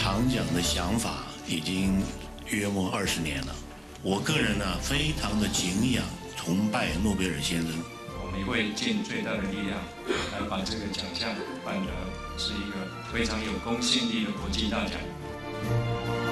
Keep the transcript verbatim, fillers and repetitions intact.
唐奖的想法已经约莫二十年了。我个人呢，非常的敬仰、崇拜诺贝尔先生。 我们会尽最大的力量来把这个奖项办得是一个非常有公信力的国际大奖。